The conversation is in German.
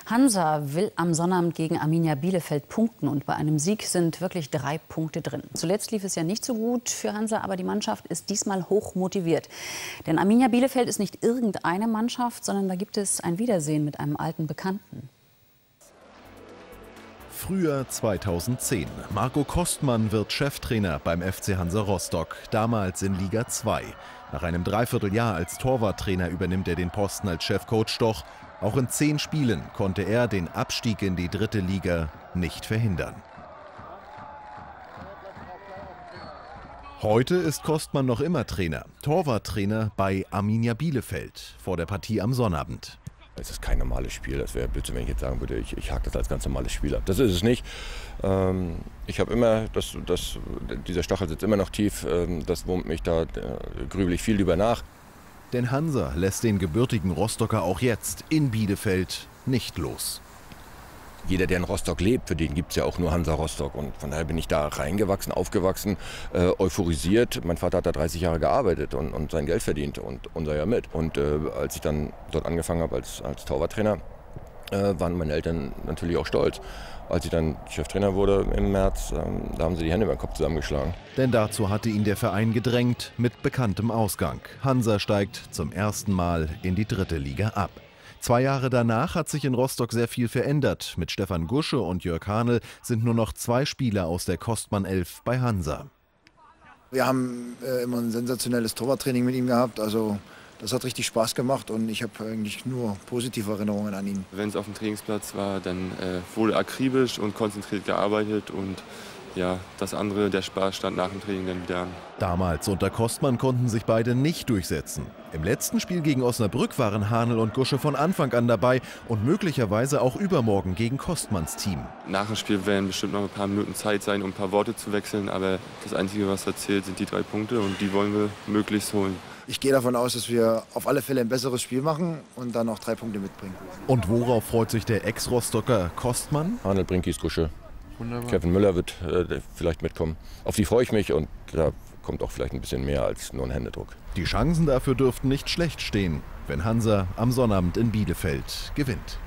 Hansa will am Sonnabend gegen Arminia Bielefeld punkten und bei einem Sieg sind wirklich 3 Punkte drin. Zuletzt lief es ja nicht so gut für Hansa, aber die Mannschaft ist diesmal hoch motiviert. Denn Arminia Bielefeld ist nicht irgendeine Mannschaft, sondern da gibt es ein Wiedersehen mit einem alten Bekannten. Frühjahr 2010. Marco Kostmann wird Cheftrainer beim FC Hansa Rostock, damals in Liga 2. Nach einem Dreivierteljahr als Torwarttrainer übernimmt er den Posten als Chefcoach, doch auch in 10 Spielen konnte er den Abstieg in die 3. Liga nicht verhindern. Heute ist Kostmann noch immer Trainer, Torwarttrainer bei Arminia Bielefeld vor der Partie am Sonnabend. Es ist kein normales Spiel, das wäre Blödsinn, wenn ich jetzt sagen würde, ich hake das als ganz normales Spiel ab. Das ist es nicht. Ich habe immer, dieser Stachel sitzt immer noch tief, das wurmt mich, da grübel ich viel drüber nach. Denn Hansa lässt den gebürtigen Rostocker auch jetzt in Bielefeld nicht los. Jeder, der in Rostock lebt, für den gibt es ja auch nur Hansa Rostock. Und von daher bin ich da reingewachsen, aufgewachsen, euphorisiert. Mein Vater hat da 30 Jahre gearbeitet und sein Geld verdient und unser ja mit. Und als ich dann dort angefangen habe als Torwarttrainer, waren meine Eltern natürlich auch stolz. Als ich dann Cheftrainer wurde im März, da haben sie die Hände über den Kopf zusammengeschlagen. Denn dazu hatte ihn der Verein gedrängt mit bekanntem Ausgang. Hansa steigt zum ersten Mal in die 3. Liga ab. 2 Jahre danach hat sich in Rostock sehr viel verändert. Mit Stefan Gusche und Jörg Hahnel sind nur noch 2 Spieler aus der Kostmann 11 bei Hansa. Wir haben immer ein sensationelles Torwarttraining mit ihm gehabt. Also das hat richtig Spaß gemacht und ich habe eigentlich nur positive Erinnerungen an ihn. Wenn es auf dem Trainingsplatz war, dann wurde akribisch und konzentriert gearbeitet und ja, das andere, der Spaß, stand nach dem Training dann wieder an. Damals unter Kostmann konnten sich beide nicht durchsetzen. Im letzten Spiel gegen Osnabrück waren Hahnel und Gusche von Anfang an dabei und möglicherweise auch übermorgen gegen Kostmanns Team. Nach dem Spiel werden bestimmt noch ein paar Minuten Zeit sein, um ein paar Worte zu wechseln, aber das Einzige, was da zählt, sind die 3 Punkte und die wollen wir möglichst holen. Ich gehe davon aus, dass wir auf alle Fälle ein besseres Spiel machen und dann noch 3 Punkte mitbringen. Und worauf freut sich der Ex-Rostocker Kostmann? Hahnel, Brinkis, Gusche. Wunderbar. Kevin Müller wird vielleicht mitkommen. Auf die freue ich mich und da kommt auch vielleicht ein bisschen mehr als nur ein Händedruck. Die Chancen dafür dürften nicht schlecht stehen, wenn Hansa am Sonnabend in Bielefeld gewinnt.